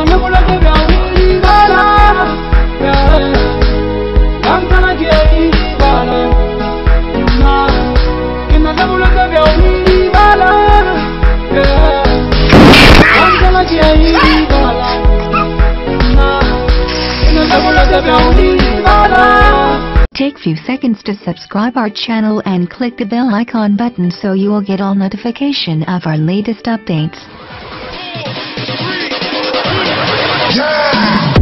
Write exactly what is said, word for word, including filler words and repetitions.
Take few seconds to subscribe our channel and click the bell icon button so you will get all notification of our latest updates. Yeah!